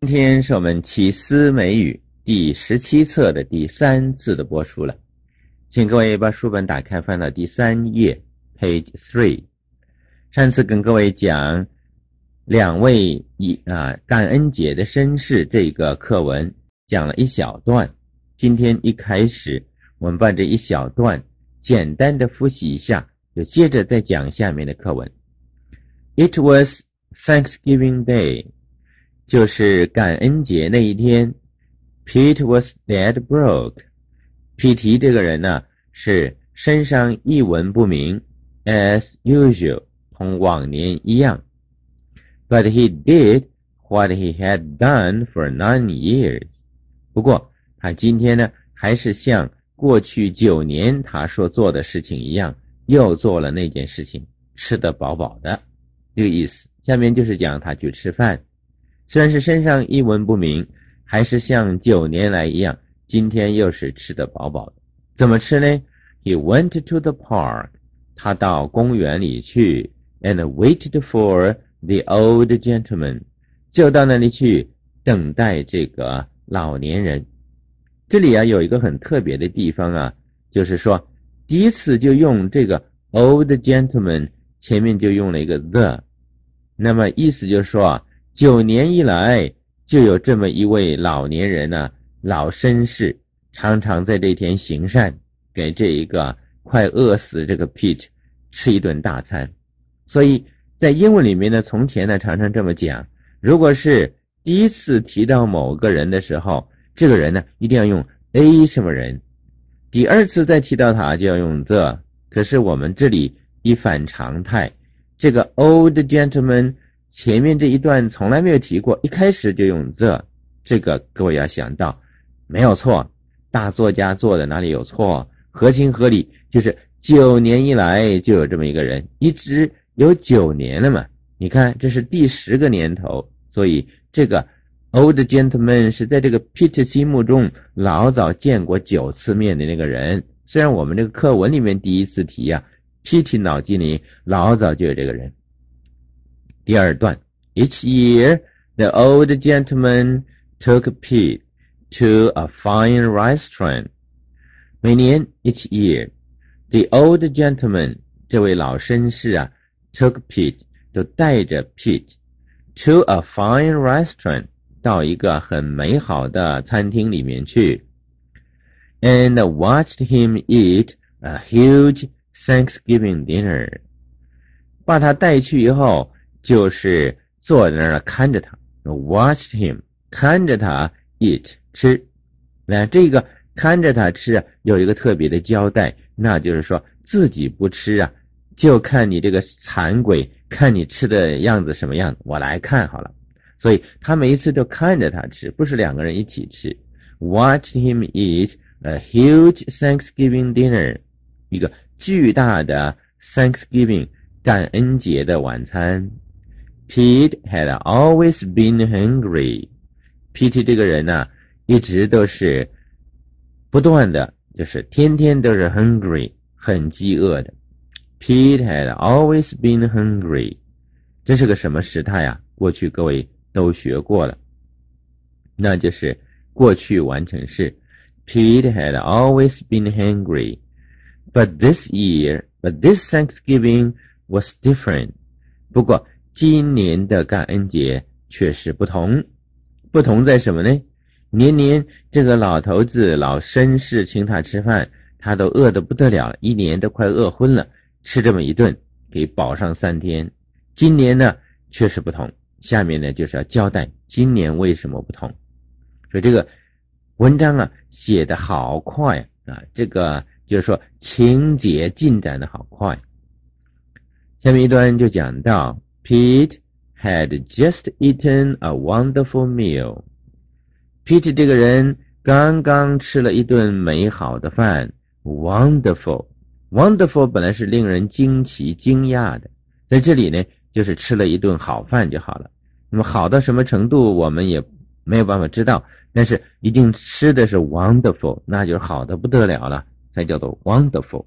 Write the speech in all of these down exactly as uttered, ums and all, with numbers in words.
今天是我们奇思美语第十七册的第三次的播出了，请各位把书本打开，翻到第三页 page three。 上次跟各位讲两位以啊感恩节的绅士这个课文讲了一小段，今天一开始我们把这一小段简单的复习一下，就接着再讲下面的课文。 It was Thanksgiving Day，就是感恩节那一天。 Pete was dead broke， 皮提这个人呢是身上一文不名 as usual， 同往年一样。 But he did what he had done for nine years， 不过他今天呢还是像过去九年他所做的事情一样，又做了那件事情，吃得饱饱的，这个意思。下面就是讲他去吃饭，虽然是身上一文不名，还是像九年来一样，今天又是吃得饱饱的。怎么吃呢？ He went to the park， 他到公园里去 and waited for the old gentleman， 就到那里去等待这个老年人。这里啊有一个很特别的地方啊，就是说第一次就用这个 old gentleman， 前面就用了一个 the， 那么意思就是说啊，九年以来就有这么一位老年人呢、啊，老绅士，常常在这天行善，给这一个快饿死这个 Pete 吃一顿大餐。所以在英文里面呢，从前呢常常这么讲，如果是第一次提到某个人的时候，这个人呢一定要用 A 什么人，第二次再提到他就要用 the。 可是我们这里一反常态，这个 old gentleman 前面这一段从来没有提过，一开始就用 the， 这个各位要想到没有错，大作家做的哪里有错，合情合理，就是九年以来就有这么一个人，一直有九年了嘛，你看这是第十个年头，所以这个 old gentleman 是在这个 Pete 心目中老早见过九次面的那个人。虽然我们这个课文里面第一次提啊， Pete 脑筋里老早就有这个人。第二段 Each year, the old gentleman took Pete to a fine restaurant. 每年 each year, the old gentleman 这位老绅士啊 took Pete 就带着 Pete to a fine restaurant 到一个很美好的餐厅里面去 and watched him eat a huge Thanksgiving dinner. 把他带去以后，就是坐在那儿看着他 watched him 看着他 eat 吃。那这个看着他吃啊有一个特别的交代，那就是说自己不吃啊，就看你这个残鬼，看你吃的样子什么样子，我来看好了。所以他每一次都看着他吃，不是两个人一起吃。 watched him eat a huge Thanksgiving dinner， 一个巨大的 Thanksgiving 感恩节的晚餐。 Pete had always been hungry， Pete 这个人呢、啊、一直都是不断的，就是天天都是 hungry， 很饥饿的。 Pete had always been hungry， 这是个什么时态啊？过去各位都学过了，那就是过去完成式。 Pete had always been hungry but this year but this Thanksgiving was different， 不过今年的感恩节却是不同。不同在什么呢？年年这个老头子老绅士请他吃饭，他都饿得不得了，一年都快饿昏了，吃这么一顿可以饱上三天。今年呢却是不同，下面呢就是要交代今年为什么不同。所以这个文章啊写得好快啊，这个就是说情节进展的好快。下面一段就讲到 Pete had just eaten a wonderful meal。 Pete 这个人刚刚吃了一顿美好的饭。 Wonderful Wonderful 本来是令人惊奇惊讶的，在这里呢就是吃了一顿好饭就好了。那么好到什么程度我们也没有办法知道，但是一定吃的是 wonderful， 那就是好的不得了了，才叫做 wonderful、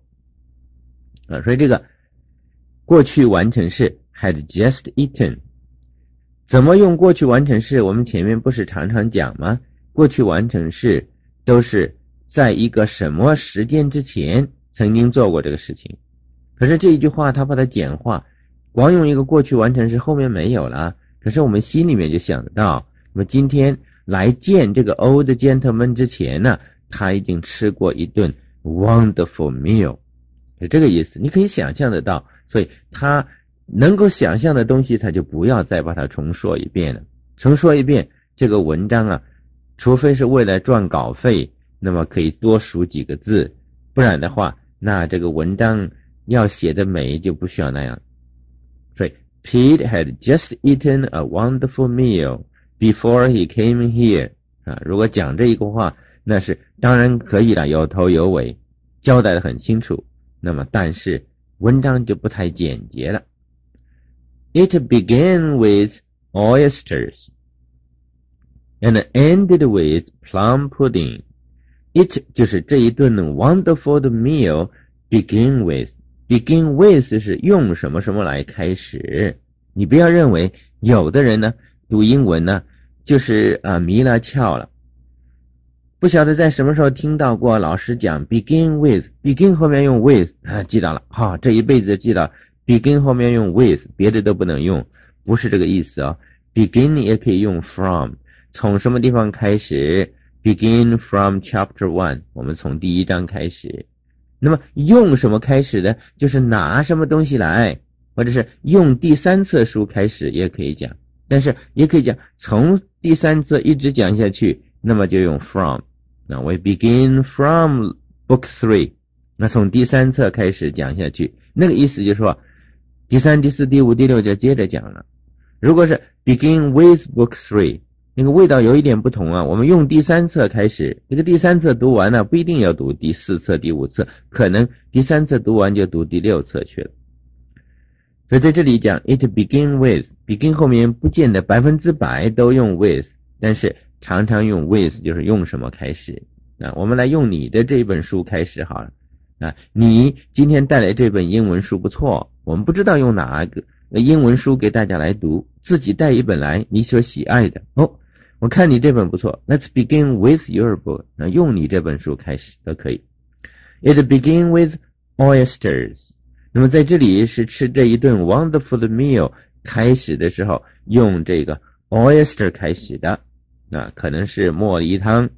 啊、所以这个过去完成式 had just eaten， 怎么用过去完成式？我们前面不是常常讲吗？过去完成式都是在一个什么时间之前曾经做过这个事情。可是这一句话它把它简化，光用一个过去完成式后面没有了，可是我们心里面就想得到，那么今天来见这个 old gentleman 之前呢，他已经吃过一顿 wonderful meal， 是这个意思。你可以想象得到，所以他能够想象的东西他就不要再把它重说一遍了。重说一遍这个文章啊，除非是为了赚稿费，那么可以多数几个字，不然的话那这个文章要写的美就不需要那样。所以 Pete had just eaten a wonderful meal before he came here 啊，如果讲这一个话，那是当然可以了，有头有尾，交代的很清楚。那么但是文章就不太简洁了。It began with oysters and ended with plum pudding. It 就是这一顿 wonderful meal begin with. Begin with 是用什么什么来开始。你不要认为有的人呢读英文呢就是啊迷了窍了。不晓得在什么时候听到过老师讲 begin with， begin 后面用 with 啊，记到了，好、哦，这一辈子记到 begin 后面用 with， 别的都不能用，不是这个意思哦。begin 也可以用 from， 从什么地方开始 begin from chapter one， 我们从第一章开始。那么用什么开始的，就是拿什么东西来，或者是用第三册书开始也可以讲，但是也可以讲从第三册一直讲下去，那么就用 from。 那 we begin from book three， 那从第三册开始讲下去，那个意思就是说第三第四第五第六就接着讲了。如果是 begin with book three， 那个味道有一点不同啊，我们用第三册开始，这个第三册读完了不一定要读第四册第五册，可能第三册读完就读第六册去了。所以在这里讲 it begin with， begin 后面不见得百分之百都用 with， 但是常常用 with 就是用什么开始啊？我们来用你的这本书开始好了啊！你今天带来这本英文书不错，我们不知道用哪个英文书给大家来读，自己带一本来你所喜爱的哦。我看你这本不错 ，Let's begin with your book， 那用你这本书开始都可以。It begin with oysters， 那么在这里是吃这一顿 wonderful meal 开始的时候，用这个 oyster 开始的。那可能是茉莉汤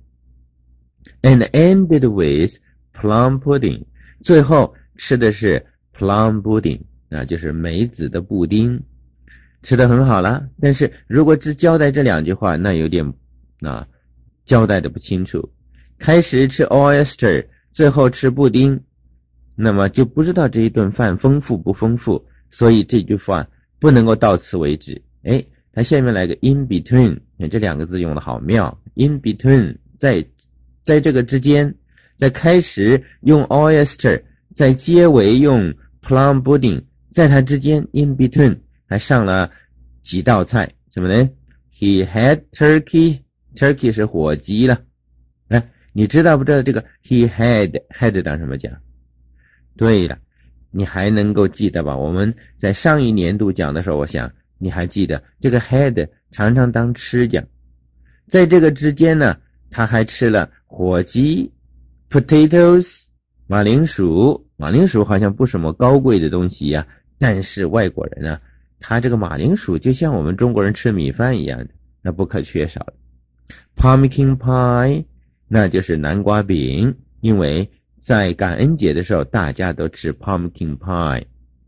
and ended with plum pudding， 最后吃的是 plum pudding， 那就是梅子的布丁，吃得很好了。但是如果只交代这两句话，那有点啊交代的不清楚。开始吃 oyster， 最后吃布丁，那么就不知道这一顿饭丰富不丰富，所以这句话不能够到此为止。诶它下面来个 in between， 这两个字用的好妙。in between 在在这个之间，在开始用 oyster， 在结尾用 plum pudding， 在它之间 in between 还上了几道菜，什么呢？ He had turkey， turkey 是火鸡了。哎，你知道不知道这个 he had had 当什么讲？对了，你还能够记得吧？我们在上一年度讲的时候，我想你还记得这个 had 常常当吃讲。在这个之间呢，他还吃了火鸡 potatoes 马铃薯。马铃薯好像不什么高贵的东西呀、啊，但是外国人呢，他这个马铃薯就像我们中国人吃米饭一样的，那不可缺少的。pumpkin pie 那就是南瓜饼，因为在感恩节的时候大家都吃 pumpkin pie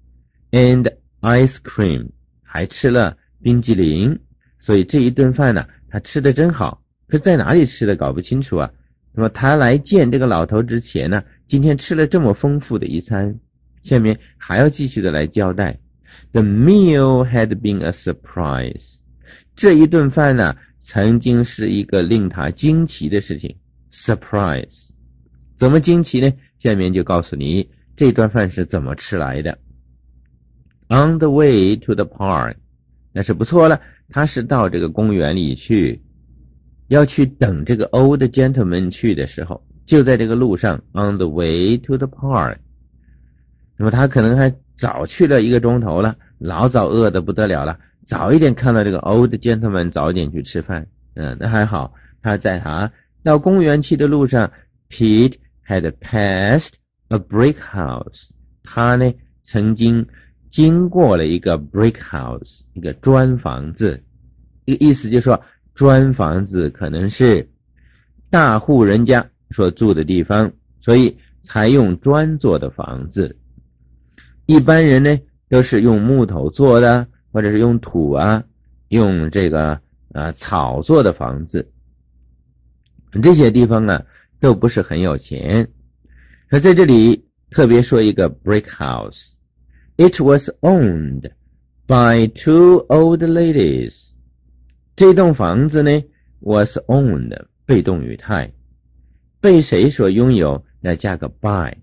and ice cream，还吃了冰激凌，所以这一顿饭呢，他吃的真好。可在哪里吃的搞不清楚啊。那么他来见这个老头之前呢，今天吃了这么丰富的一餐，下面还要继续的来交代。The meal had been a surprise， 这一顿饭呢，曾经是一个令他惊奇的事情。surprise 怎么惊奇呢？下面就告诉你这顿饭是怎么吃来的。On the way to the park， 那是不错了，他是到这个公园里去，要去等这个 old gentleman 去的时候，就在这个路上 on the way to the park。 那么他可能还早去了一个钟头了，老早饿得不得了了， 早一点看到这个 old gentleman， 早一点去吃饭。嗯，那还好，他在他到公园去的路上 ，Pete had passed a brick house。他呢曾经经过了一个 brick house， 一个砖房子。一个意思就是说，砖房子可能是大户人家所住的地方，所以才用砖做的房子。一般人呢都是用木头做的，或者是用土啊，用这个啊草做的房子。这些地方啊都不是很有钱。可在这里特别说一个 brick house， it was owned by two old ladies。 这栋房子呢 was owned， 被动语态，被谁所拥有，要加个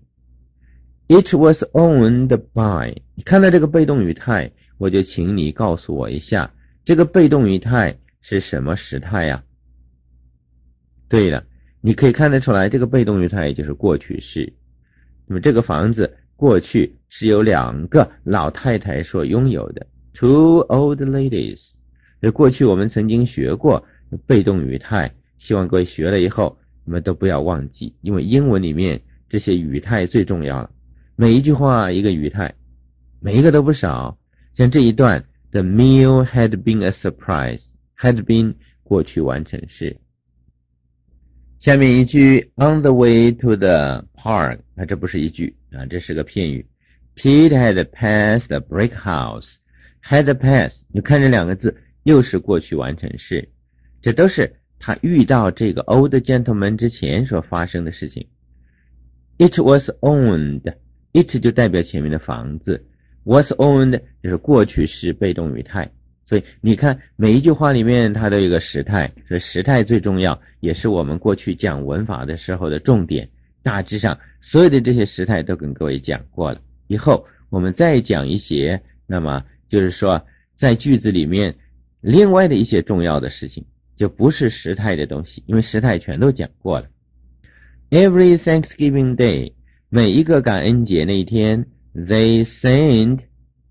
by。It was owned by， 你看到这个被动语态，我就请你告诉我一下，这个被动语态是什么时态呀？对了，你可以看得出来，这个被动语态就是过去式。那么这个房子过去是由两个老太太所拥有的 ，two old ladies。这过去我们曾经学过被动语态，希望各位学了以后，你们都不要忘记，因为英文里面这些语态最重要了。每一句话一个语态，每一个都不少。像这一段 The meal had been a surprise， had been 过去完成式。下面一句 On the way to the park， 啊，这不是一句啊，这是个片语。Pete had passed a brick house， had passed， 你看这两个字又是过去完成式，这都是他遇到这个 old gentleman 之前所发生的事情。It was owned，It 就代表前面的房子， was owned 就是过去式被动语态。所以你看每一句话里面它都有一个时态，所以时态最重要，也是我们过去讲文法的时候的重点。大致上所有的这些时态都跟各位讲过了，以后我们再讲一些，那么就是说在句子里面另外的一些重要的事情，就不是时态的东西，因为时态全都讲过了。 Every Thanksgiving Day，每一个感恩节那一天 they send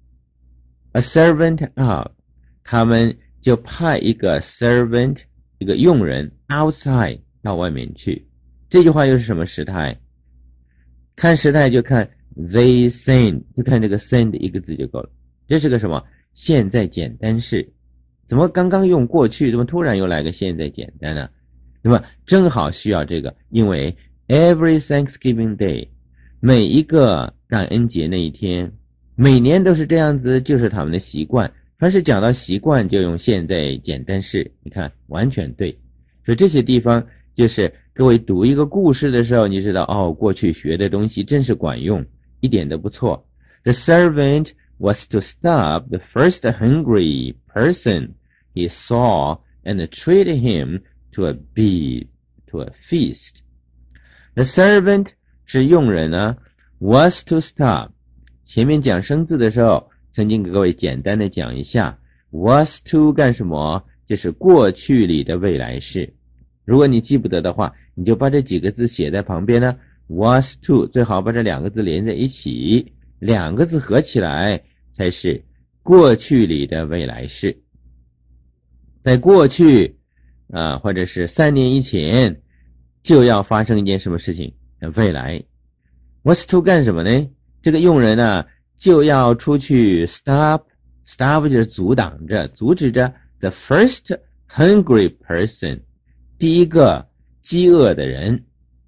a servant out， 他们就派一个 servant， 一个佣人 outside 到外面去。这句话又是什么时态？看时态就看 they send， 就看这个 send 一个字就够了。这是个什么？现在简单式。怎么刚刚用过去，怎么突然又来个现在简单呢？那么正好需要这个，因为 every Thanksgiving Day，每一个感恩节那一天，每年都是这样子，就是他们的习惯。凡是讲到习惯就用现在简单式，你看完全对。所以这些地方就是各位读一个故事的时候，你知道哦，过去学的东西真是管用，一点都不错。The servant was to stop the first hungry person he saw and treat him to a be to a feast. The servant是用人啊 was to stop， 前面讲生字的时候曾经给各位简单的讲一下 was to 干什么，就是过去里的未来式。如果你记不得的话，你就把这几个字写在旁边呢， was to 最好把这两个字连在一起，两个字合起来才是过去里的未来式。在过去啊，或者是三年以前就要发生一件什么事情，未来 was to 干什么呢？这个佣人啊就要出去 stop stop 就是阻挡着阻止着 the first hungry person， 第一个饥饿的人。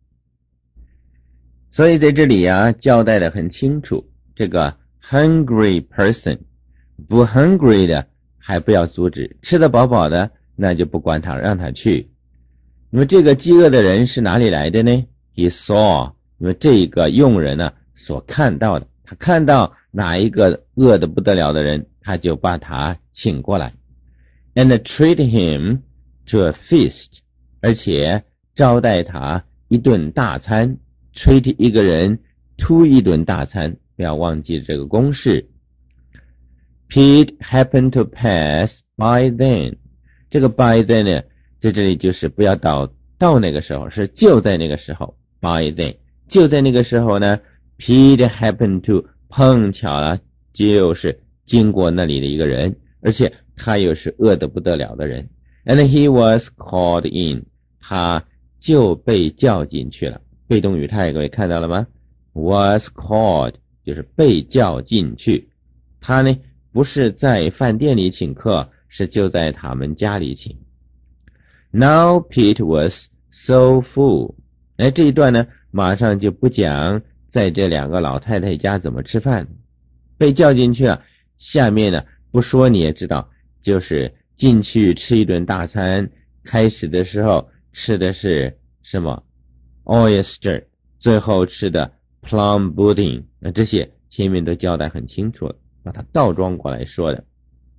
所以在这里啊交代的很清楚，这个 hungry person， 不 hungry 的还不要阻止，吃得饱饱的那就不管他，让他去。那么这个饥饿的人是哪里来的呢？ He saw， 那么这个佣人呢所看到的，他看到哪一个饿得不得了的人，他就把他请过来 and treat him to a feast， 而且招待他一顿大餐。 treat 一个人 to 一顿大餐，不要忘记这个公式。 Pete happened to pass by then， 这个 by then 呢在这里就是不要到到那个时候，是就在那个时候 by then， 就在那个时候呢 Pete happened to 碰巧了就是经过那里的一个人，而且他又是饿得不得了的人。And he was called in， 他就被叫进去了。被动语态各位看到了吗？ Was called 就是被叫进去。他呢不是在饭店里请客，是就在他们家里请。Now Pete was so full。哎，这一段呢，马上就不讲在这两个老太太家怎么吃饭，被叫进去了。下面呢，不说你也知道，就是进去吃一顿大餐。开始的时候吃的是什么 oyster， 最后吃的 plum pudding， 那这些前面都交代很清楚了，把它倒装过来说的。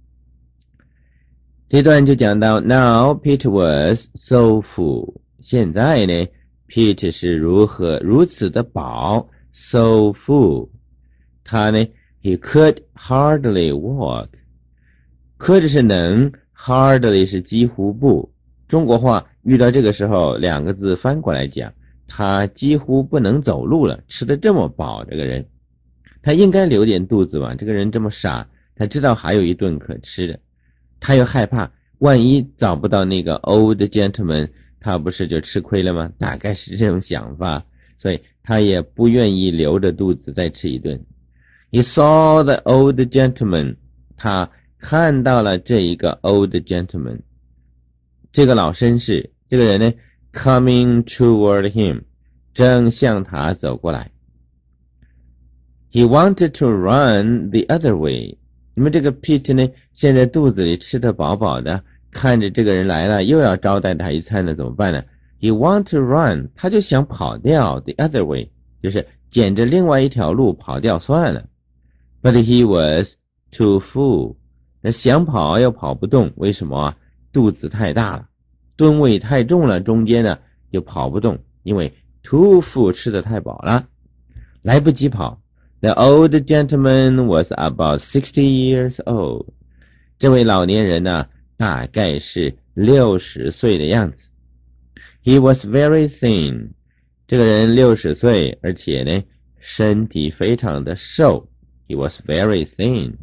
这段就讲到 Now Pete was so full。 现在呢 Pete 是如何如此的饱 so full。 他呢 He could hardly walk。 could 是能， hardly 是几乎不。中国话遇到这个时候两个字翻过来讲，他几乎不能走路了，吃得这么饱，这个人他应该留点肚子吧，这个人这么傻，他知道还有一顿可吃的，他又害怕万一找不到那个 old gentleman， 他不是就吃亏了吗？大概是这种想法，所以他也不愿意留着肚子再吃一顿。He saw the old gentleman， 他看到了这一个 old gentleman， 这个老绅士，这个人呢 coming toward him， 正向他走过来。He wanted to run the other way。 那么这个 Pete 呢，现在肚子里吃得饱饱的，看着这个人来了，又要招待他一餐呢，怎么办呢？ He want to run， 他就想跑掉 the other way， 就是捡着另外一条路跑掉算了。But he was too full， 那想跑又跑不动，为什么啊？肚子太大了，吨位太重了，中间呢就跑不动，因为 too full 吃得太饱了，来不及跑。The old gentleman was about sixty years old。 这位老年人呢，大概是六十岁的样子。He was very thin。 这个人六十岁，而且呢，身体非常的瘦。He was very thin。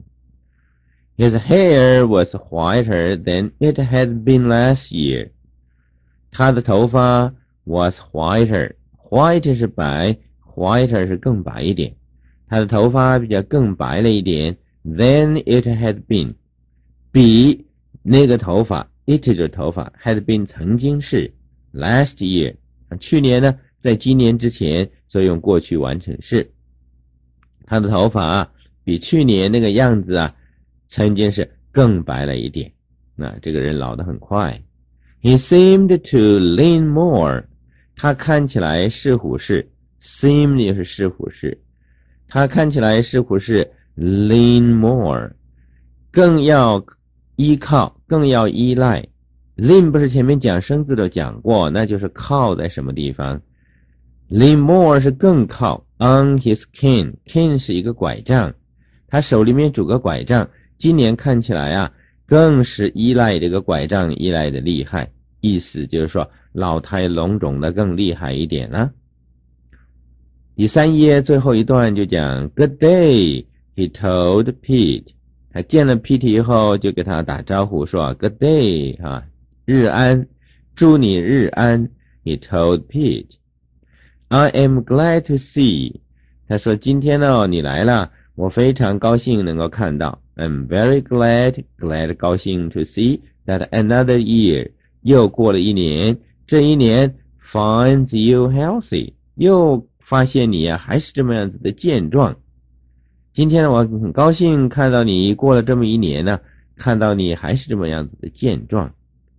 His hair was whiter than it had been last year。 他的头发 was whiter， white 是白， whiter 是更白一点。他的头发比较更白了一点 than it had been， 比那个头发 it 就是头发 had been 曾经是 last year， 去年呢，在今年之前，所以用过去完成式。他的头发啊，比去年那个样子啊，曾经是更白了一点。那这个人老得很快。He seemed to lean more， 他看起来是虎视 seem 也是是虎视，他看起来是虎视 lean more， 更要依靠，更要依赖。 lean 不是前面讲生字都讲过，那就是靠在什么地方。 lean more 是更靠 on his cane， cane 是一个拐杖，他手里面拄个拐杖，今年看起来啊，更是依赖这个拐杖依赖的厉害，意思就是说老态龙钟的更厉害一点了。第三页最后一段就讲 Good day he told Pete， 他见了 Pete 以后就给他打招呼说 Good day 啊，日安，祝你日安。 He told Pete I am glad to see， 他说今天呢你来了，我非常高兴能够看到。 I'm very glad glad 高兴 to see that another year 又过了一年，这一年 finds you healthy 又发现你啊还是这么样子的健壮。今天我很高兴看到你过了这么一年呢，看到你还是这么样子的健壮。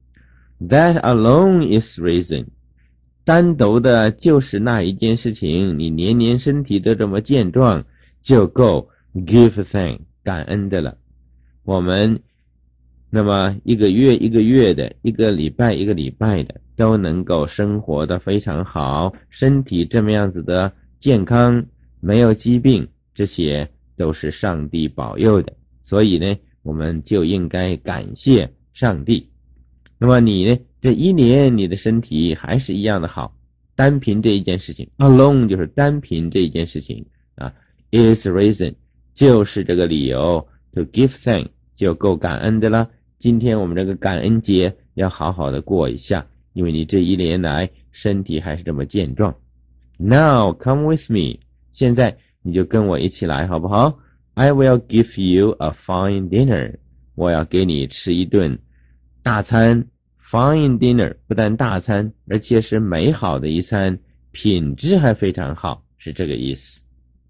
That alone is reason， 单独的就是那一件事情，你年年身体都这么健壮，就够 give thanks 感恩的了。我们那么一个月一个月的，一个礼拜一个礼拜的，都能够生活的非常好，身体这么样子的健康，没有疾病，这些都是上帝保佑的，所以呢我们就应该感谢上帝。那么你呢，这一年你的身体还是一样的好，单凭这一件事情 alone 就是单凭这一件事情啊 is reason 就是这个理由 to give thanks 就够感恩的了， 今天我们这个感恩节要好好的过一下，因为你这一年来身体还是这么健壮。Now come with me， 现在你就跟我一起来好不好？ I will give you a fine dinner， 我要给你吃一顿大餐。 Fine dinner 不但大餐，而且是美好的一餐，品质还非常好，是这个意思。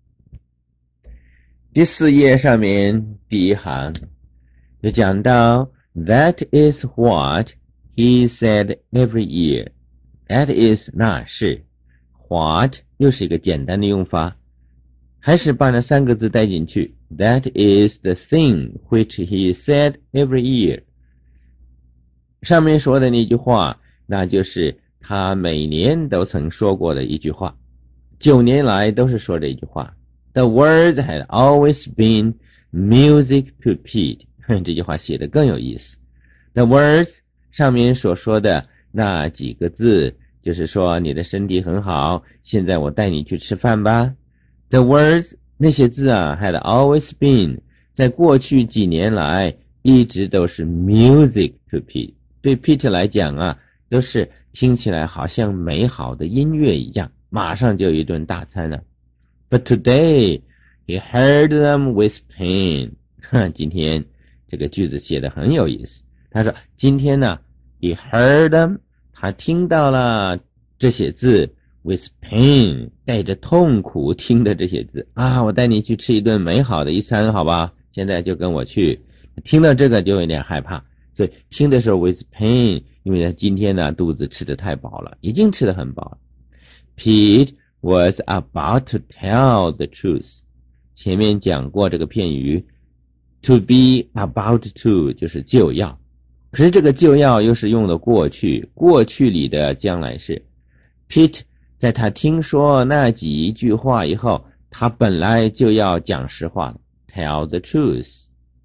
第四页上面第一行就讲到 That is what he said every year。 That is 那是 What 又是一个简单的用法，还是把那三个字带进去。 That is the thing which he said every year。 上面说的那句话，那就是他每年都曾说过的一句话，九年来都是说这一句话。The word had always been music to Pete。 这句话写得更有意思。 The words 上面所说的那几个字，就是说你的身体很好，现在我带你去吃饭吧。 The words 那些字啊 had always been 在过去几年来一直都是 music to Pete， 对 Pete 来讲啊，都是听起来好像美好的音乐一样，马上就有一顿大餐了。But today he heard them with pain。 今天这个句子写得很有意思。他说今天呢 he heard them， 他听到了这些字 with pain， 带着痛苦听的这些字啊，我带你去吃一顿美好的一餐好吧，现在就跟我去。听到这个就有点害怕，所以听的时候 with pain， 因为他今天呢肚子吃得太饱了，已经吃得很饱了。 Pete was about to tell the truth。 前面讲过这个片语 to be about to 就是就要，可是这个就要又是用的过去，过去里的将来式。 Pete 在他听说那几句话以后，他本来就要讲实话 tell the truth。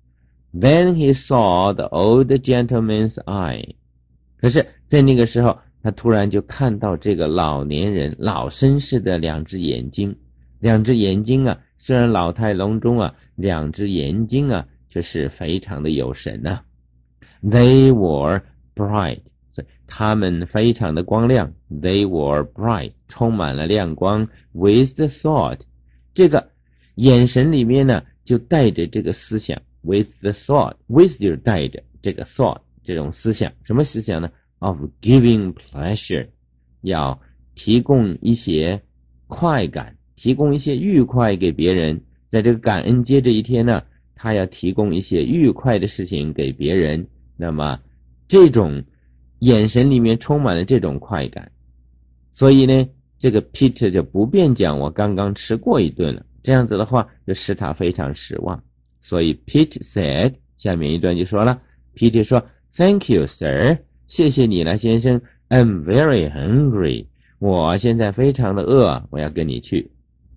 Then he saw the old gentleman's eye。 可是在那个时候他突然就看到这个老年人老绅士的两只眼睛，两只眼睛啊，虽然老态龙钟啊，两只眼睛啊却是非常的有神啊。 They were bright， 所以他们非常的光亮。 They were bright， 充满了亮光。 With the thought， 这个眼神里面呢就带着这个思想。 With the thought， with 就是带着这个 thought 这种思想，什么思想呢？ Of giving pleasure， 要提供一些快感，提供一些愉快给别人。在这个感恩节这一天呢，他要提供一些愉快的事情给别人，那么这种眼神里面充满了这种快感，所以呢这个 Peter 就不便讲我刚刚吃过一顿了，这样子的话就使他非常失望。所以 Pete said， 下面一段就说了， Peter 说 Thank you sir， 谢谢你了先生， I'm very hungry， 我现在非常的饿，我要跟你去。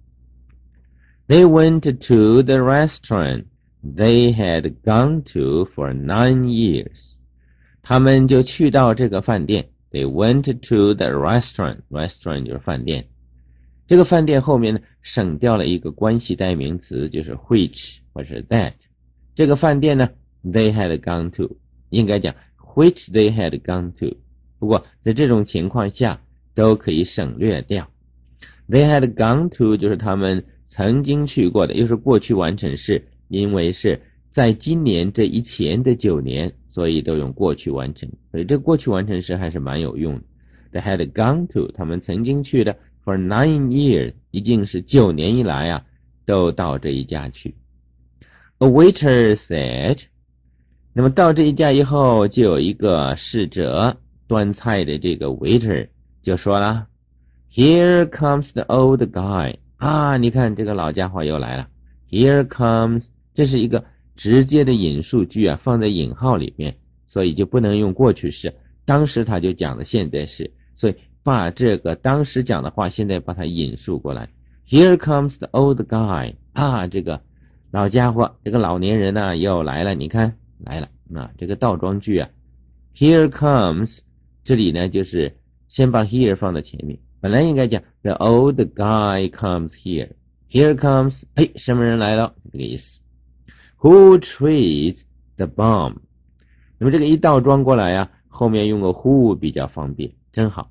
They went to the restaurant they had gone to for nine years。 他们就去到这个饭店。 They went to the restaurant， restaurant 就是饭店。这个饭店后面呢省掉了一个关系代名词，就是 which 或者 that。 这个饭店呢 they had gone to， 应该讲 which they had gone to， 不过在这种情况下都可以省略掉。 They had gone to 就是他们曾经去过的，又是过去完成式，因为是在今年这一前的九年，所以都用过去完成，所以这过去完成式还是蛮有用的。 They had gone to， 他们曾经去的 for nine years， 已经是九年以来啊都到这一家去。 A waiter said， 那么到这一家以后，就有一个侍者端菜的这个 waiter 就说了， Here comes the old guy， 啊你看这个老家伙又来了。 Here comes， 这是一个直接的引述句啊，放在引号里面，所以就不能用过去式，当时他就讲的现在式，所以把这个当时讲的话现在把它引述过来。 Here comes the old guy， 啊这个老家伙，这个老年人呢、啊、又来了，你看来了，那这个倒装句啊 Here comes， 这里呢就是先把 here 放在前面，本来应该讲 The old guy comes here， Here comes， 哎什么人来了，这个意思。Who treats the bomb， 那么这个一倒装过来呀，后面用个 who 比较方便，真好。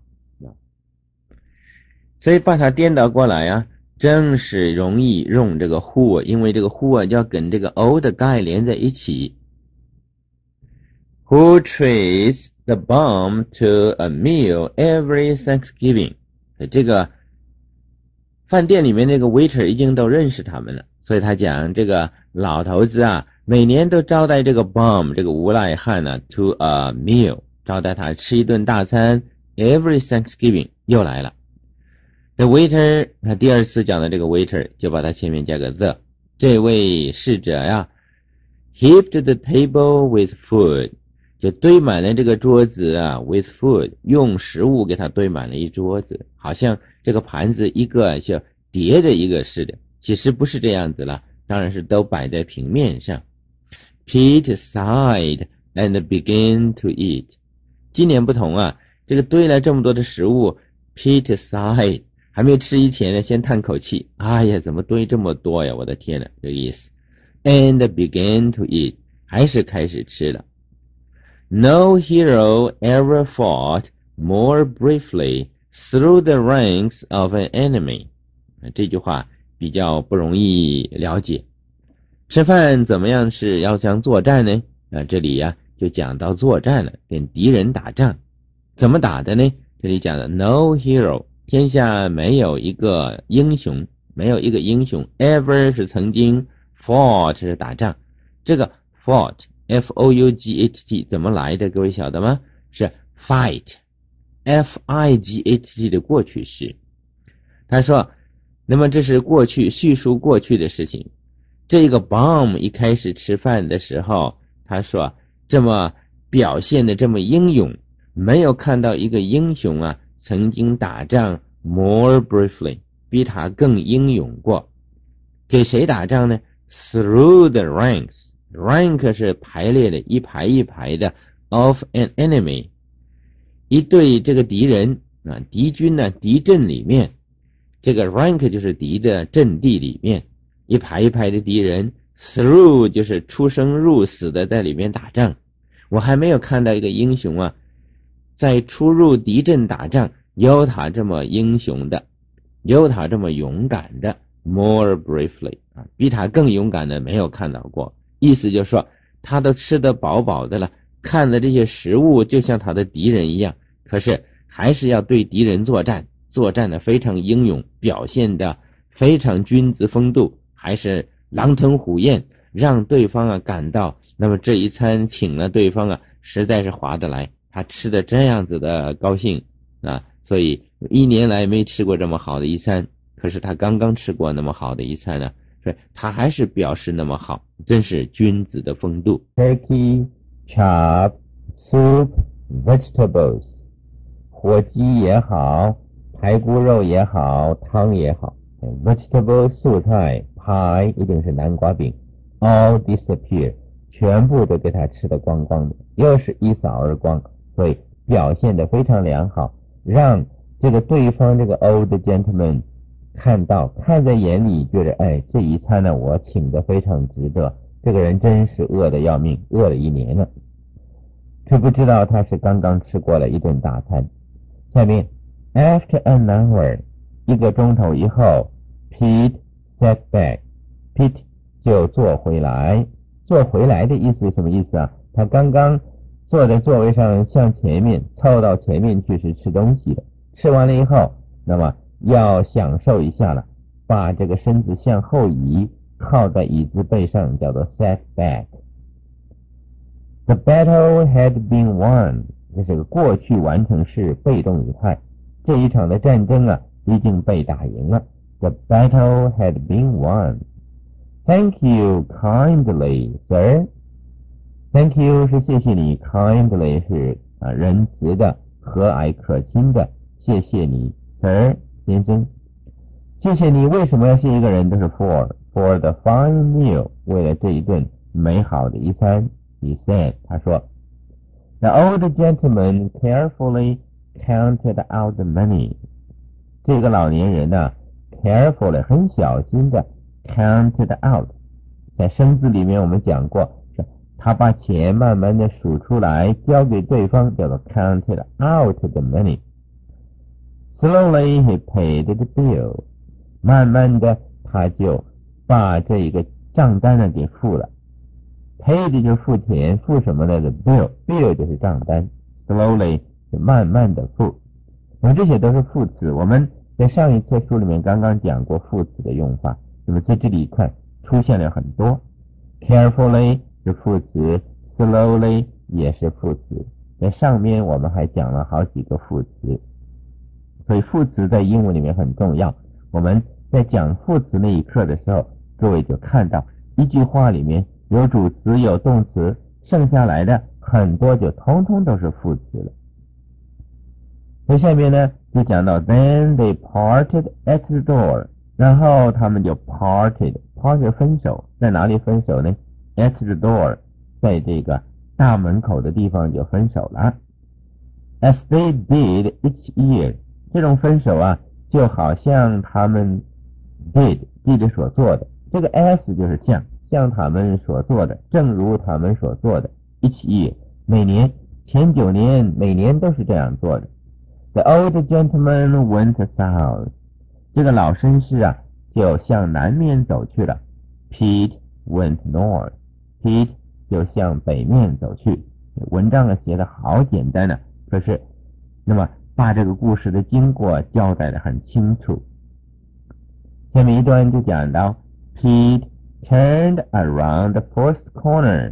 所以把它颠倒过来呀，正是容易用这个 who， 因为这个 who 要跟这个 o 的盖连在一起。Who treats the bomb to a meal every Thanksgiving？ 这个饭店里面那个 waiter 已经都认识他们了，所以他讲这个老头子啊，每年都招待这个 bomb 这个无赖汉呢 to a meal， 招待他吃一顿大餐 every Thanksgiving， 又来了。The waiter， 他第二次讲的这个 waiter 就把它前面加个 the， 这位侍者呀 heaped the table with food， 就堆满了这个桌子啊 with food， 用食物给他堆满了一桌子，好像这个盘子一个像叠着一个似的，其实不是这样子了，当然是都摆在平面上。Pete sighed and began to eat。 今年不同啊，这个堆了这么多的食物 Pete sighed， 还没有吃以前呢，先叹口气，哎呀，怎么堆这么多呀，我的天哪，这个意思。And began to eat， 还是开始吃了。No hero ever fought more briefly through the ranks of an enemy。 这句话比较不容易了解。吃饭怎么样是要讲作战呢？啊，这里呀、啊、就讲到作战了，跟敌人打仗。怎么打的呢？这里讲的 no hero， 天下没有一个英雄，没有一个英雄 ever 是曾经 fought 是打仗。这个 fought F O U G H T 怎么来的？各位晓得吗？是 fight F I G H T 的过去式。他说，那么这是过去，叙述过去的事情。这个 bomb 一开始吃饭的时候，他说这么表现的这么英勇，没有看到一个英雄啊曾经打仗 more briefly 比他更英勇过。给谁打仗呢？ Through the ranks， rank 是排列的一排一排的 of an enemy， 一对这个敌人啊，敌军呢，敌阵里面，这个 rank 就是敌的阵地里面，一排一排的敌人 through 就是出生入死的在里面打仗。我还没有看到一个英雄啊在出入敌阵打仗有他这么英雄的，有他这么勇敢的 more briefly 啊，比他更勇敢的没有看到过。意思就是说他都吃得饱饱的了，看的这些食物就像他的敌人一样，可是还是要对敌人作战，作战的非常英勇，表现的非常君子风度，还是狼吞虎咽，让对方啊感到那么这一餐请了对方啊实在是划得来，他吃的这样子的高兴啊，所以一年来没吃过这么好的一餐，可是他刚刚吃过那么好的一餐呢、啊，所以他还是表示那么好，真是君子的风度。 Turkey, chop, soup, vegetables， 火鸡也好，排骨肉也好，汤也好， vegetable 素菜， pie 一定是南瓜饼， all disappear 全部都给他吃得光光的，又是一扫而光，所以表现得非常良好，让这个对方这个 old gentleman 看到看在眼里，觉得哎，这一餐呢我请得非常值得，这个人真是饿得要命，饿了一年了，却不知道他是刚刚吃过了一顿大餐。下面 after an hour 一个钟头以后 Pete sat back， Pete 就坐回来，坐回来的意思什么意思啊？他刚刚坐在座位上向前面凑到前面去是吃东西的，吃完了以后那么要享受一下了，把这个身子向后移，靠在椅子背上，叫做 sat back。 The battle had been won， 这是个过去完成式被动语态，这一场的战争啊已经被打赢了。 The battle had been won。 Thank you kindly, sir。 Thank you 是谢谢你， kindly 是啊仁慈的，和蔼可亲的，谢谢你 sir 先生。谢谢你为什么要谢一个人？都是 for for the fine meal， 为了这一顿美好的一餐。 He said 他说 The old gentleman carefully counted out the money。 这个老年人呢、啊、carefully 很小心的 counted out， 在生字里面我们讲过，是他把钱慢慢的数出来，交给对方，叫做 counted out the money. Slowly he paid the bill. 慢慢的他就把这个账单呢给付了。paid 就是付钱，付什么呢？ The bill. bill 就是账单。Slowly 是慢慢的付。那么这些都是副词，我们在上一册书里面刚刚讲过副词的用法。那么在这里看出现了很多。Carefully 是副词， slowly 也是副词。在上面我们还讲了好几个副词，所以副词在英文里面很重要。我们在讲副词那一课的时候，各位就看到一句话里面有主词有动词，剩下来的很多就通通都是副词了。所以下面呢就讲到 Then they parted at the door. 然后他们就 parted parted 分手，在哪里分手呢？ At the door， 在这个大门口的地方就分手了。As they did each year， 这种分手啊就好像他们 did did 所做的，这个 as 就是像像他们所做的，正如他们所做的。each year 每年，前九年每年都是这样做的。The old gentleman went south， 这个老绅士啊就向南面走去了。Pete went north， Pete 就向北面走去。文章啊写的好简单啊，可是那么把这个故事的经过交代的很清楚。下面一段就讲到 Pete turned around the first corner。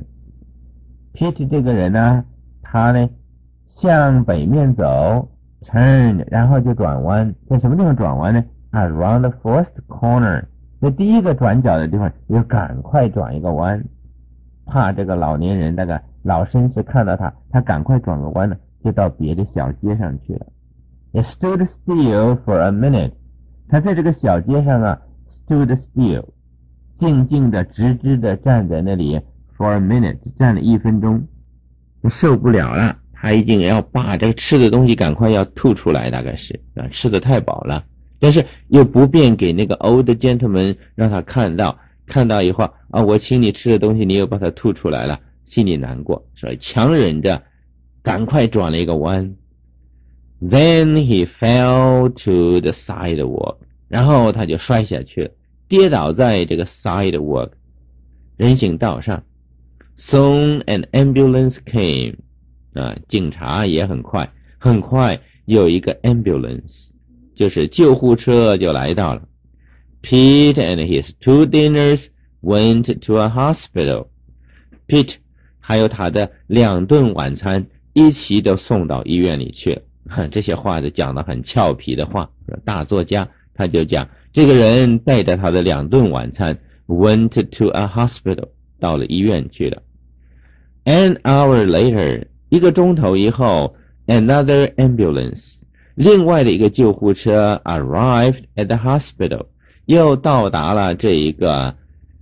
Pete 这个人呢，他呢向北面走， turn 然后就转弯，在什么地方转弯呢？ Around the first corner， 在第一个转角的地方就赶快转一个弯，怕这个老年人那个老绅士看到他，他赶快转个弯呢，就到别的小街上去了。It stood still for a minute， 他在这个小街上啊 stood still， 静静的直直的站在那里 for a minute， 站了一分钟，受不了了，他已经要把这个吃的东西赶快要吐出来，大概是啊，吃的太饱了，但是又不便给那个 old gentleman 让他看到，看到以后啊，我请你吃的东西你又把它吐出来了，心里难过，所以强忍着赶快转了一个弯。Then he fell to the sidewalk， 然后他就摔下去了，跌倒在这个 sidewalk 人行道上。Soon an ambulance came， 啊，警察也很快，很快有一个 ambulance， 就是救护车就来到了。Pete and his two dinners went to a hospital。 Pete 还有他的两顿晚餐一起都送到医院里去了。这些话就讲得很俏皮的话，大作家他就讲这个人带着他的两顿晚餐 went to a hospital， 到了医院去了。An hour later， 一个钟头以后 another ambulance， 另外的一个救护车 arrived at the hospital， 又到达了这一个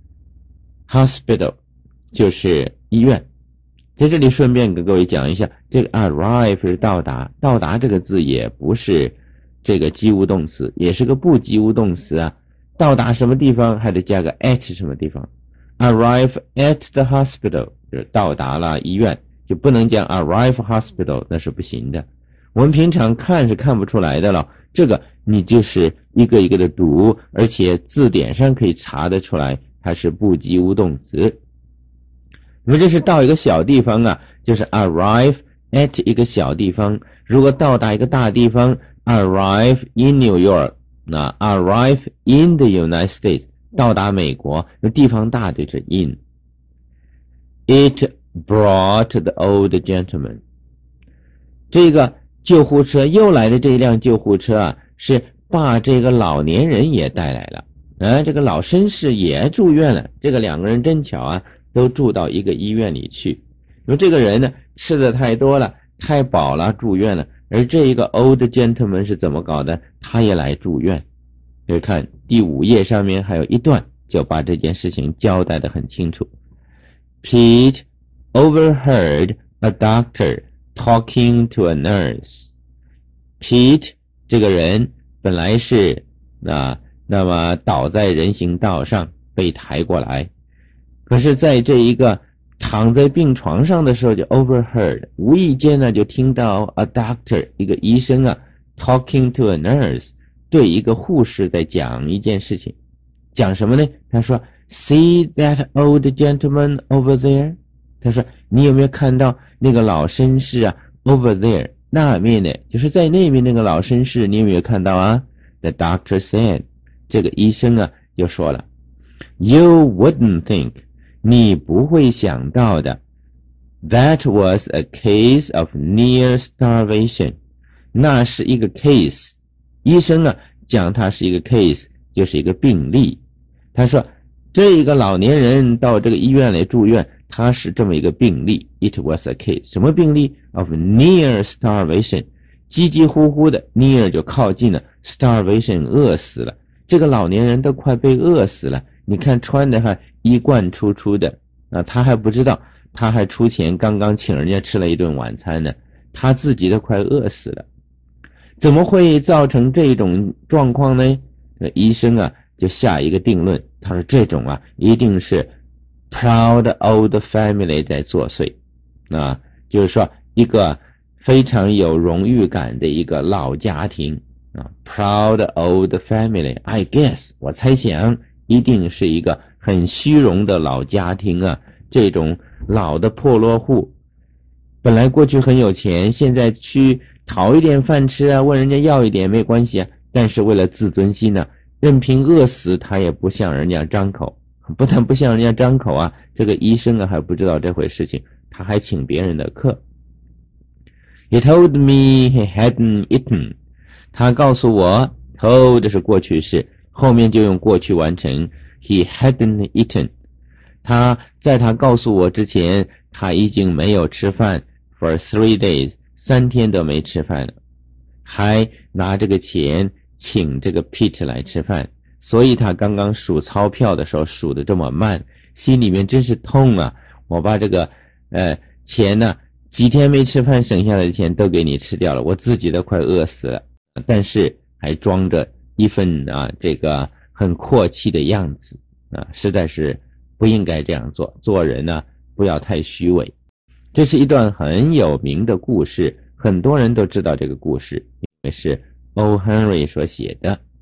hospital， 就是医院。在这里顺便给各位讲一下，这个 arrive 是到达，到达这个字也不是这个及物动词，也是个不及物动词啊。到达什么地方还得加个 at 什么地方。arrive at the hospital 就是到达了医院，就不能讲 arrive hospital， 那是不行的。我们平常看是看不出来的了，这个你就是一个一个的读，而且字典上可以查得出来，它是不及物动词。那么这是到一个小地方啊，就是 arrive at 一个小地方。如果到达一个大地方 arrive in New York， 那 arrive in the United States， 到达美国，地方大就是 in。 It brought the old gentleman， 这个救护车又来的这一辆救护车啊，是把这个老年人也带来了，啊，这个老绅士也住院了，这个两个人真巧啊，都住到一个医院里去。因为这个人呢吃的太多了，太饱了，住院了。而这一个 old gentleman 是怎么搞的？他也来住院。所以看第五页上面还有一段就把这件事情交代得很清楚。 Pete overheard a doctor talking to a nurse。 Pete 这个人本来是啊，那么倒在人行道上被抬过来，可是在这一个躺在病床上的时候就 overheard， 无意间呢就听到 a doctor 一个医生啊 talking to a nurse 对一个护士在讲一件事情，讲什么呢？他说 see that old gentleman over there， 他说你有没有看到那个老绅士啊 over there 那面呢，就是在那边那个老绅士，你有没有看到啊？ The doctor said， 这个医生啊就说了 You wouldn't think，你不会想到的 That was a case of near starvation， 那是一个 case， 医生啊讲它是一个 case， 就是一个病例。他说这个老年人到这个医院来住院，他是这么一个病例。 It was a case， 什么病例？ of near starvation， 几几乎乎的 near 就靠近了， starvation 饿死了，这个老年人都快被饿死了，你看穿的还衣冠楚楚的啊，他还不知道，他还出钱刚刚请人家吃了一顿晚餐呢，他自己都快饿死了。怎么会造成这种状况呢？医生啊就下一个定论，他说这种啊一定是 proud old family 在作祟啊，就是说一个非常有荣誉感的一个老家庭啊 proud old family I guess 我猜想一定是一个很虚荣的老家庭啊，这种老的破落户本来过去很有钱，现在去讨一点饭吃啊，问人家要一点没关系啊，但是为了自尊心呢、啊，任凭饿死他也不向人家张口，不但不向人家张口啊，这个医生啊还不知道这回事情，他还请别人的课。He told me he hadn't eaten， 他告诉我 told 是过去式，后面就用过去完成 he hadn't eaten， 他在他告诉我之前他已经没有吃饭 for three days， 三天都没吃饭了，还拿这个钱请这个 Pete 来吃饭，所以他刚刚数钞票的时候数得这么慢，心里面真是痛啊，我把这个呃钱呢、啊、几天没吃饭省下来的钱都给你吃掉了，我自己都快饿死了，但是还装着一份啊这个很阔气的样子啊，实在是不应该这样做，做人呢不要太虚伪。这是一段很有名的故事，很多人都知道这个故事，因为是O. Henry 所写的。